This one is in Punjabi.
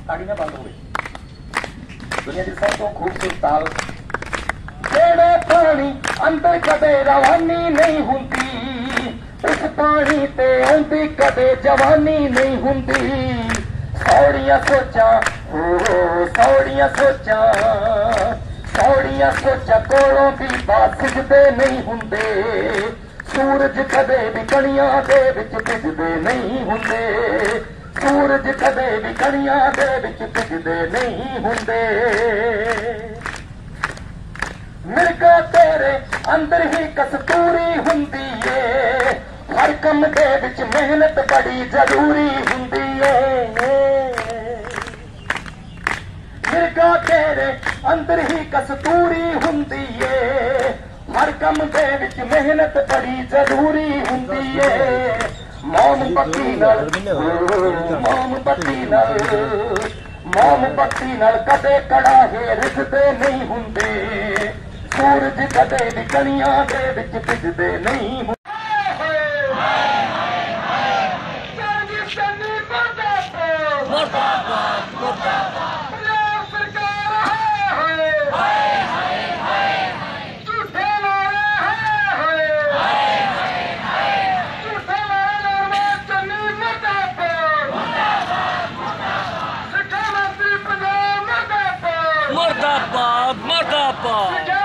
ਤਾੜੀ ਨਾ ਬੰਦ ਹੋਵੇ। ਦੁਨੀਆ ਦੀ ਸਭ ਤੋਂ ਖੂਬਸੂਰਤ ਤਾਲ। ਜਿਹੜੇ ਪਾਣੀ ਅੰਦਰ ਕਦੇ ਰਵਾਨੀ ਨਹੀਂ ਹੁੰਦੀ, ਉਸ ਪਾਣੀ ਤੇ ਆਉਂਦੀ ਕਦੇ ਜਵਾਨੀ ਨਹੀਂ ਹੁੰਦੀ। ਸੌੜੀਆਂ ਸੋਚਾਂ ਸੌੜੀਆਂ ਸੋਚਾਂ ਸੌੜੀਆਂ ਸੋਚਾਂ ਕੋਲੋਂ ਵੀ ਬਾਸਿਜਦੇ ਨਹੀਂ ਹੁੰਦੇ। ਸੂਰਜ ਕਦੇ ਵੀ ਕਣੀਆਂ ਦੇ ਵਿੱਚ ਭਿੱਜਦੇ ਨਹੀਂ ਹੁੰਦੇ। ਸੂਰਜ ਕਦੇ ਵੀ ਕਣੀਆਂ ਦੇ ਵਿੱਚ ਭਿੱਜਦੇ ਨਹੀਂ ਹੁੰਦੇ। ਮਿਰਗਾ ਤੇਰੇ ਅੰਦਰ ਹੀ ਕਸਤੂਰੀ ਹੁੰਦੀ ਏ, ਹਰ ਕੰਮ ਦੇ ਵਿੱਚ ਮਿਹਨਤ ਬੜੀ ਜ਼ਰੂਰੀ ਹੁੰਦੀ ਏ। ਮਿਰਗਾ ਤੇਰੇ ਅੰਦਰ ਹੀ ਕਸਤੂਰੀ ਹੁੰਦੀ ਏ, ਹਰ ਕੰਮ ਦੇ ਵਿੱਚ ਮਿਹਨਤ ਬੜੀ ਜ਼ਰੂਰੀ ਹੁੰਦੀ ਏ। ਮੋਮਬੱਤੀ ਨਾਲ ਕਦੇ ਕੜਾਹੇ ਰਿੱਝਦੇ ਨਹੀਂ ਹੁੰਦੇ। ਸੂਰਜ ਕਦੇ ਵੀ ਕਣੀਆਂ ਦੇ ਵਿੱਚ ਭਿੱਜਦੇ ਨਹੀਂ ਹੁੰਦੇ। Murdabaad, murdabaad.